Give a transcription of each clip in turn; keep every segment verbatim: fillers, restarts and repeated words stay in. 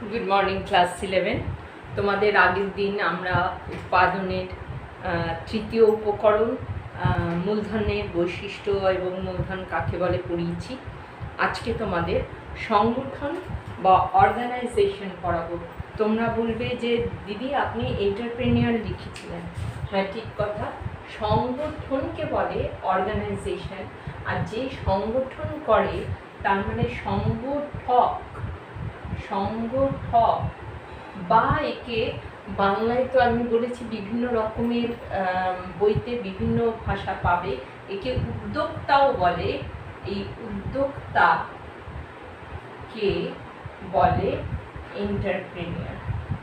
Good morning class eleven. তোমাদের আগের দিন আমরা উৎপাদনের তৃতীয় উপকরণ মূলধনের বৈশিষ্ট্য এবং মূলধন কাকে বলে পড়িয়েছি। আজকে তোমাদের সংগঠন বা অর্গানাইজেশন পড়াবো। তোমরা বলবে যে দিদি আপনি এন্টারপ্রেনিয়ার লিখেছিলেন। হ্যাঁ, ঠিক কথা। সংগঠনকে বলে অর্গানাইজেশন, আর যে সংগঠন করে তার মানে সংগঠক সংগঠক বা একে বাংলায় তো আমি বলেছি বিভিন্ন রকমের বইতে বিভিন্ন ভাষা পাবে। একে উদ্যোক্তাও বলে। এই উদ্যোক্তাকে বলে এন্টারপ্রেনিয়ার।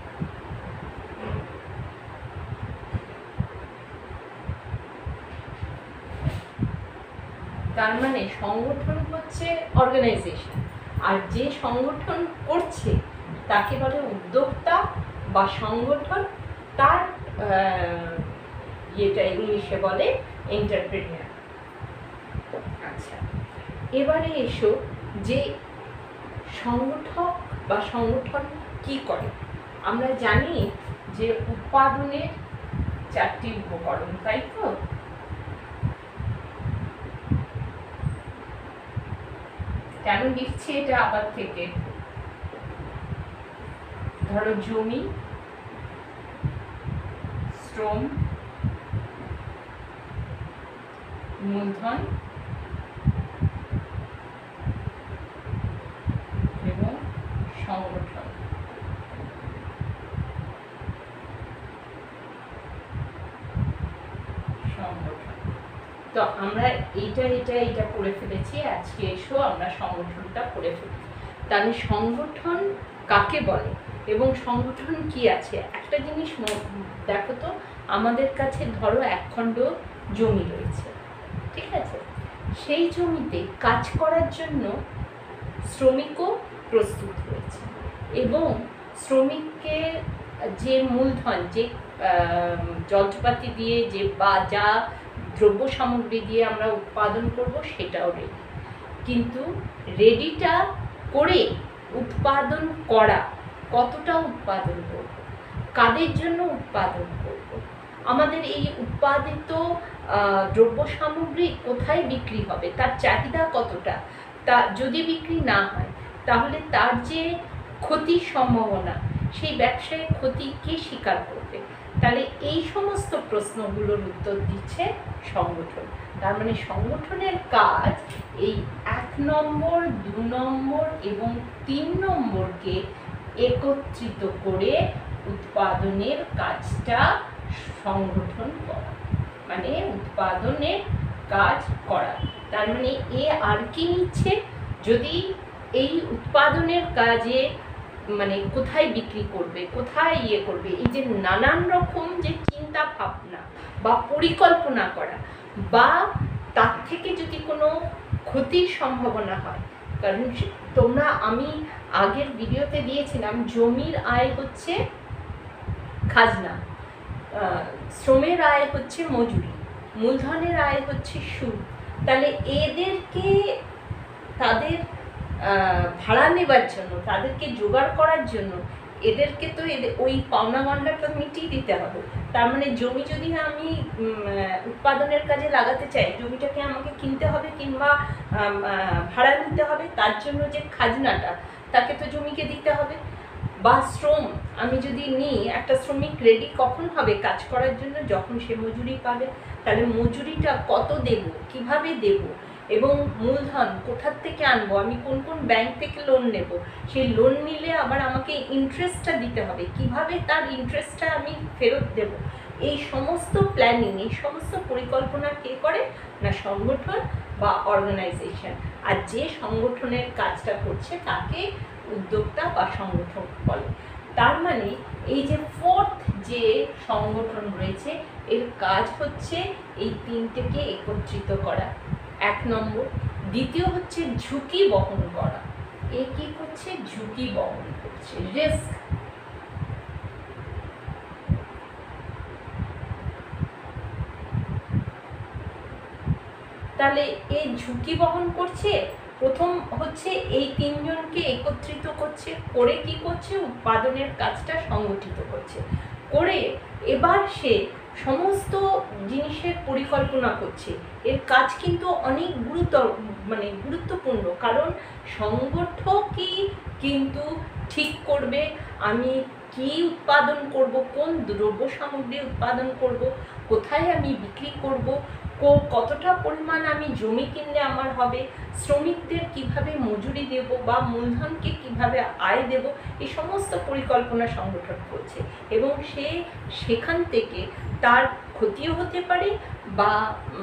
তার মানে সংগঠন হচ্ছে অর্গানাইজেশন, আর যে সংগঠন করছে তাকে বলে উদ্যোক্তা বা সংগঠন। তার ইয়েটা ইংলিশে বলে এন্টারপ্রেনিয়ার। আচ্ছা, এবারে এসো যে সংগঠক বা সংগঠন কি করে। আমরা জানি যে উৎপাদনের চারটি উপকরণ, তাই তো? কেন লিখছি এটা আবার থেকে? ধরো জমি, শ্রম, মূলধন এবং সংগঠন। সংগঠন তো আমরা এইটা এটা এটা পড়ে ফেলেছি। আজকে এসো আমরা সংগঠনটা পড়ে ফেলি। তাহলে সংগঠন কাকে বলে এবং সংগঠন কি আছে? একটা জিনিস দেখো তো, আমাদের কাছে ধরো একখণ্ড জমি রয়েছে, ঠিক আছে? সেই জমিতে কাজ করার জন্য শ্রমিকও প্রস্তুত রয়েছে, এবং শ্রমিককে যে মূলধন, যে যন্ত্রপাতি দিয়ে যে বা যা দ্রব্য সামগ্রী দিয়ে আমরা উৎপাদন করব সেটাও রেডি। কিন্তু রেডিটা করে উৎপাদন করা, কতটা উৎপাদন করব, কাদের জন্য উৎপাদন করব, আমাদের এই উৎপাদিত দ্রব্য সামগ্রী কোথায় বিক্রি হবে, তার চাহিদা কতটা, তা যদি বিক্রি না হয় তাহলে তার যে ক্ষতির সম্ভাবনা, সেই ব্যবসায় ক্ষতি কে স্বীকার করবে? তাহলে এই সমস্ত প্রশ্নগুলোর উত্তর দিচ্ছে সংগঠন। তার মানে সংগঠনের কাজ এই এক নম্বর, দু নম্বর এবং তিন নম্বরকে একত্রিত করে উৎপাদনের কাজটা সংগঠন করা, মানে উৎপাদনের কাজ করা। তার মানে এ আর কি নিচ্ছে? যদি এই উৎপাদনের কাজে মানে কোথায় বিক্রি করবে, কোথায় ইয়ে করবে, এই যে নানান রকম যে চিন্তা ভাবনা বা পরিকল্পনা করা, বা তার থেকে যদি কোনো ক্ষতির সম্ভাবনা হয়। কারণ তোমরা, আমি আগের ভিডিওতে দিয়েছিলাম জমির আয় হচ্ছে খাজনা, শ্রমের আয় হচ্ছে মজুরি, মূলধনের আয় হচ্ছে সুদ। তাহলে এদেরকে তাদের ভাড়া নেবার জন্য, তাদেরকে জোগাড় করার জন্য এদেরকে তো এদের ওই পাওনা গন্ডাটা মিটিয়ে দিতে হবে। তার মানে জমি যদি আমি উৎপাদনের কাজে লাগাতে চাই, জমিটাকে আমাকে কিনতে হবে কিংবা ভাড়া নিতে হবে। তার জন্য যে খাজনাটা, তাকে তো জমিকে দিতে হবে। বা শ্রম আমি যদি নিই, একটা শ্রমিক রেডি কখন হবে কাজ করার জন্য? যখন সে মজুরি পাবে। তাহলে মজুরিটা কত দেব, কিভাবে দেব, এবং মূলধন কোথার থেকে আনবো, আমি কোন কোন ব্যাংক থেকে লোন নেব, সেই লোন নিলে আবার আমাকে ইন্টারেস্টটা দিতে হবে, কিভাবে তার ইন্টারেস্টটা আমি ফেরত দেব। এই সমস্ত প্ল্যানিং, এই সমস্ত পরিকল্পনা কে করে? না সংগঠন বা অর্গানাইজেশন। আর যে সংগঠনের কাজটা করছে তাকে উদ্যোক্তা বা সংগঠক বলে। তার মানে এই যে ফোর্থ যে সংগঠন রয়েছে, এর কাজ হচ্ছে এই তিনটেকে একত্রিত করা, এক নম্বর। দ্বিতীয় হচ্ছে ঝুঁকি বহন করা। এ কি করছে? ঝুঁকি বহন করছে, রিস্ক। তাহলে এই ঝুঁকি বহন করছে, প্রথম হচ্ছে এই তিনজনকে একত্রিত করছে, করে কি করছে, উৎপাদনের কাজটা সংগঠিত করছে, করে এবার সে সমস্ত জিনিসের পরিকল্পনা করছে। এর কাজ কিন্তু অনেক গুরুতর, মানে গুরুত্বপূর্ণ, কারণ সংগঠকই কিন্তু ঠিক করবে আমি কি উৎপাদন করব, কোন দ্রব্য সামগ্রী উৎপাদন করব, কোথায় আমি বিক্রি করব, কতটা পরিমাণ আমি জমি কিনলে আমার হবে, শ্রমিকদের কিভাবে মজুরি দেব বা মূলধনকে কিভাবে আয় দেব, এই সমস্ত পরিকল্পনা সংগঠন করছে। এবং সে সেখান থেকে তার ক্ষতিও হতে পারে বা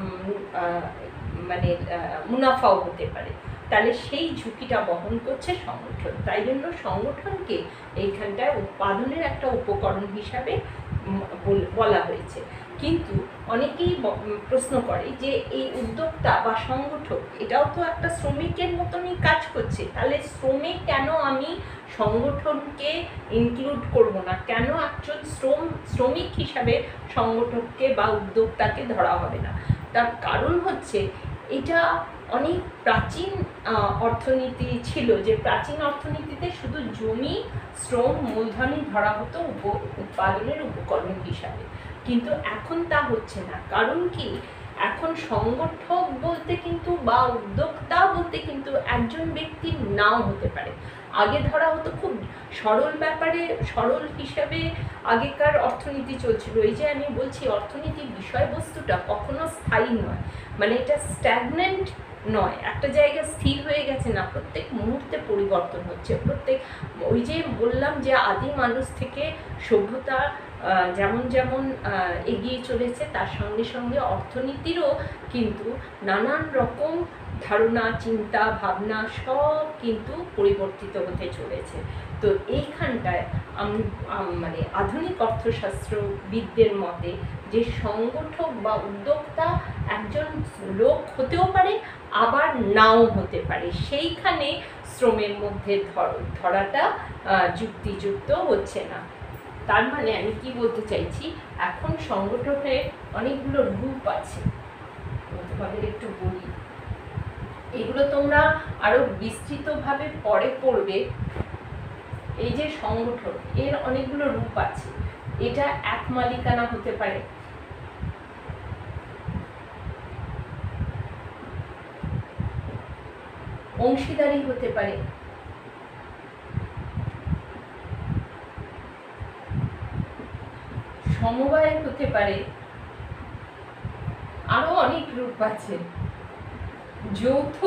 মানে মুনাফাও হতে পারে, তাহলে সেই ঝুঁকিটা বহন করছে সংগঠন। তাই জন্য সংগঠনকে এইখানটায় উৎপাদনের একটা উপকরণ হিসাবে বলা হয়েছে। কিন্তু অনেকেই প্রশ্ন করে যে এই উদ্যোক্তা বা সংগঠক এটাও তো একটা শ্রমিকের মতনই কাজ করছে, তাহলে শ্রমিক কেন আমি সংগঠনকে ইনক্লুড করব না, কেন একজন শ্রম শ্রমিক হিসাবে সংগঠককে বা উদ্যোক্তাকে ধরা হবে না? তার কারণ হচ্ছে এটা অনেক প্রাচীন অর্থনীতি ছিল, যে প্রাচীন অর্থনীতিতে শুধু জমি, শ্রম, মূলধনই ধরা হতো উপ উৎপাদনের উপকরণ হিসাবে, কিন্তু এখন তা হচ্ছে না। কারণ কি, এখন সংগঠক বলতে কিন্তু বা উদ্যোক্তা বলতে কিন্তু একজন ব্যক্তি নাও হতে পারে। আগে ধরা হতো খুব সরল ব্যাপারে, সরল হিসাবে আগেকার অর্থনীতি চলছিল। এই যে আমি বলছি অর্থনীতির বিষয়বস্তুটা কখনো স্থায়ী নয়, মানে এটা স্ট্যাগনেন্ট নয়, একটা জায়গায় স্থির হয়ে গেছে না, প্রত্যেক মুহূর্তে পরিবর্তন হচ্ছে। প্রত্যেক ওই যে বললাম যে আদি মানুষ থেকে সভ্যতা যেমন যেমন এগিয়ে চলেছে, তার সঙ্গে সঙ্গে অর্থনীতিরও কিন্তু নানান রকম ধারণা, চিন্তা, ভাবনা সব কিন্তু পরিবর্তিত হতে চলেছে। তো এইখানটায় মানে আধুনিক অর্থশাস্ত্রবিদদের মতে যে সংগঠক বা উদ্যোক্তা একজন লোক হতেও পারে, আবার নাও হতে পারে, সেইখানে শ্রমের মধ্যে ধরাটা যুক্তিযুক্ত হচ্ছে না। তার মানে আমি কি বলতে চাইছি, এখন সংগঠনের অনেকগুলো রূপ আছে, তোমাদের একটু বলি, এগুলো তোমরা আরো বিস্তৃতভাবে পরে পড়বে। এই যে সংগঠন, এর অনেকগুলো রূপ আছে। এটা এক মালিকানা হতে পারে, অংশীদারি হতে পারে, সমবায় হতে পারে, আরো অনেক রূপ আছে, যৌথ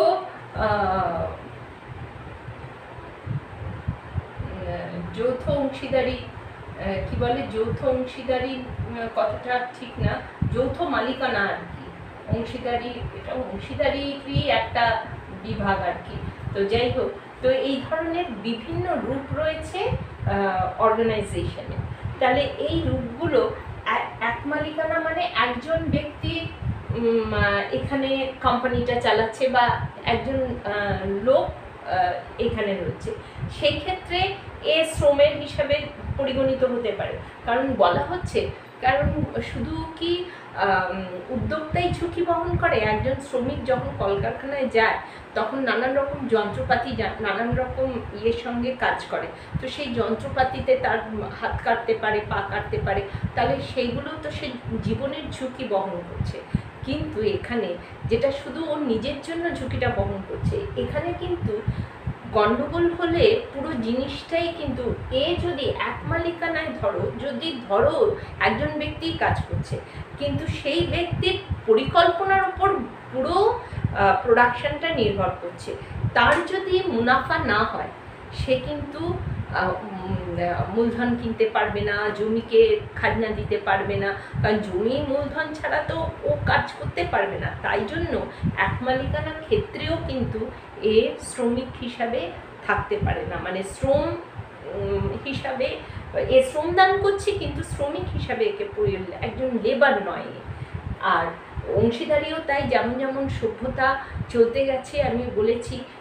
যৌথ অংশীদারি, কি বলে যৌথ অংশীদারি কথাটা ঠিক না, যৌথ মালিকানা আর কি, অংশীদারি এটা অংশীদারিরই একটা বিভাগ আর কি। তো যাই হোক, তো এই ধরনের বিভিন্ন রূপ রয়েছে অর্গানাইজেশনে। তাহলে এই রূপগুলো, এক মালিকানা মানে একজন ব্যক্তি এখানে কোম্পানিটা চালাচ্ছে বা একজন লোক এখানে রয়েছে, সেই ক্ষেত্রে এ শ্রমের হিসাবে পরিগণিত হতে পারে। কারণ বলা হচ্ছে, কারণ শুধু কি উদ্যোক্তাই ঝুঁকি বহন করে, একজন শ্রমিক যখন কলকারখানায় যায় তখন নানান রকম যন্ত্রপাতি, নানান রকম ইয়ের সঙ্গে কাজ করে, তো সেই যন্ত্রপাতিতে তার হাত কাটতে পারে, পা কাটতে পারে, তাহলে সেইগুলো তো সে জীবনের ঝুঁকি বহন করছে। কিন্তু এখানে যেটা শুধু ওর নিজের জন্য ঝুঁকিটা বহন করছে, এখানে কিন্তু গন্ডগোল হলে পুরো জিনিসটাই কিন্তু, এ যদি এক মালিকানায় ধরো, যদি ধরো একজন ব্যক্তি কাজ করছে, কিন্তু সেই ব্যক্তির পরিকল্পনার উপর পুরো প্রোডাকশনটা নির্ভর করছে, তার যদি মুনাফা না হয় সে কিন্তু মূলধন কিনতে পারবে না, জমিকে খাজনা দিতে পারবে না, কারণ জমি মূলধন ছাড়া তো ও কাজ করতে পারবে না। তাই জন্য এক মালিকানার ক্ষেত্রেও কিন্তু এ শ্রমিক হিসাবে থাকতে পারে না, মানে শ্রম হিসাবে এ শ্রমদান করছে কিন্তু শ্রমিক হিসাবে একে একজন লেবার নয়। আর অংশীদারিও তাই, যেমন যেমন সভ্যতা চলতে গেছে, আমি বলেছি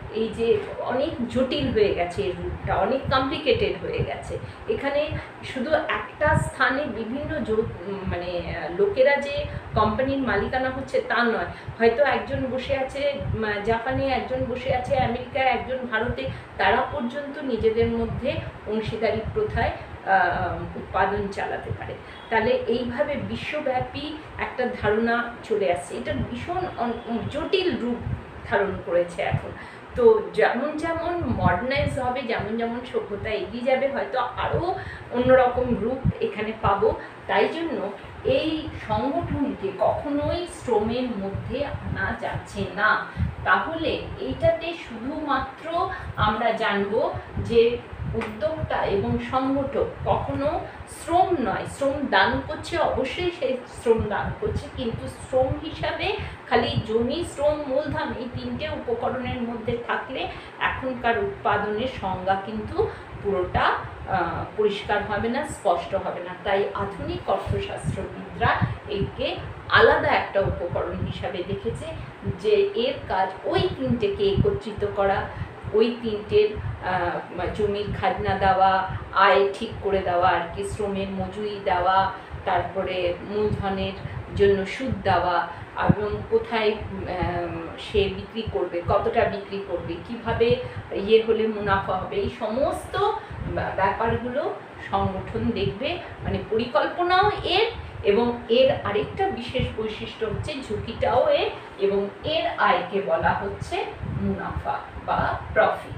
এই যে অনেক জটিল হয়ে গেছে, এই রুটটা অনেক কমপ্লিকেটেড হয়ে গেছে। এখানে শুধু একটা স্থানে বিভিন্ন মানে লোকেরা যে কোম্পানির মালিকানা হচ্ছে তা নয়, হয়তো একজন বসে আছে জাপানে, একজন বসে আছে আমেরিকায়, একজন ভারতে, তারা পর্যন্ত নিজেদের মধ্যে অংশীদারি প্রথায় উৎপাদন চালাতে পারে। তাহলে এইভাবে বিশ্বব্যাপী একটা ধারণা চলে আসছে, এটা ভীষণ জটিল রূপ ধারণ করেছে এখন। তো যেমন যেমন মডার্নাইজ হবে, যেমন যেমন সভ্যতা এগিয়ে যাবে, হয়তো আরও অন্যরকম রূপ এখানে পাবো। তাই জন্য এই সংগঠনকে কখনোই শ্রমের মধ্যে আনা যাচ্ছে না। তাহলে এইটাতে শুধুমাত্র আমরা জানবো যে উদ্যোক্তা এবং সংগঠক কখনো শ্রম নয়, শ্রম দান করছে, অবশ্যই সেই শ্রম দান করছে, কিন্তু শ্রম হিসাবে খালি জমি, শ্রম, মূলধন এই তিনটে উপকরণের মধ্যে থাকলে এখনকার উৎপাদনের সংজ্ঞা কিন্তু পুরোটা পরিষ্কার হবে না, স্পষ্ট হবে না। তাই আধুনিক অর্থশাস্ত্রবিদরা একে আলাদা একটা উপকরণ হিসাবে দেখেছে, যে এর কাজ ওই তিনটেকে একত্রিত করা, ওই তিনটের জমির খাজনা দেওয়া, আয় ঠিক করে দেওয়া আর কি, শ্রমের মজুরি দেওয়া, তারপরে মূলধনের জন্য সুদ দেওয়া, এবং কোথায় সে বিক্রি করবে, কতটা বিক্রি করবে, কিভাবে ইয়ে হলে মুনাফা হবে, এই সমস্ত ব্যাপারগুলো সংগঠন দেখবে। মানে পরিকল্পনাও এর, এবং এর আরেকটা বিশেষ বৈশিষ্ট্য হচ্ছে ঝুঁকিটাও এর, এবং এর আয়কে বলা হচ্ছে মুনাফা বা প্রফিট।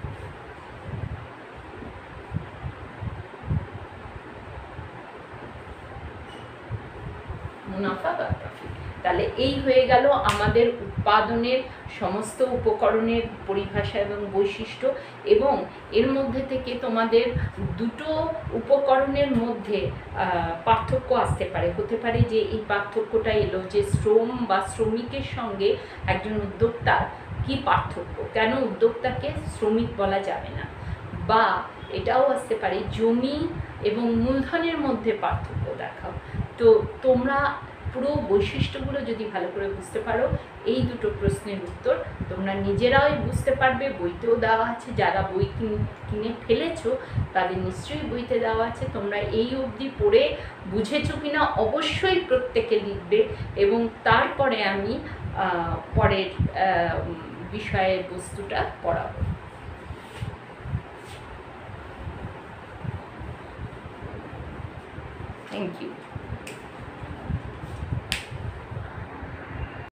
মুনাফা বা প্রফিট। তাহলে এই হয়ে গেল আমাদের উৎপাদনের সমস্ত উপকরণের পরিভাষা এবং বৈশিষ্ট্য। এবং এর মধ্যে থেকে তোমাদের দুটো উপকরণের মধ্যে পার্থক্য আসতে পারে, হতে পারে যে এই পার্থক্যটা এলো যে শ্রম বা শ্রমিকের সঙ্গে একজন উদ্যোক্তার কি পার্থক্য, কেন উদ্যোক্তাকে শ্রমিক বলা যাবে না, বা এটাও আসতে পারে জমি এবং মূলধনের মধ্যে পার্থক্য দেখাও। তো তোমরা পুরো বৈশিষ্ট্যগুলো যদি ভালো করে বুঝতে পারো, এই দুটো প্রশ্নের উত্তর তোমরা নিজেরাই বুঝতে পারবে। বইতেও দেওয়া আছে, যারা বই কিনে ফেলেছো তাদের নিশ্চয়ই বইতে দেওয়া আছে। তোমরা এই অবধি পড়ে বুঝেছো কিনা অবশ্যই প্রত্যেকে লিখবে, এবং তারপরে আমি পরের বিষয়ের বস্তুটা পড়াবো। Thank you.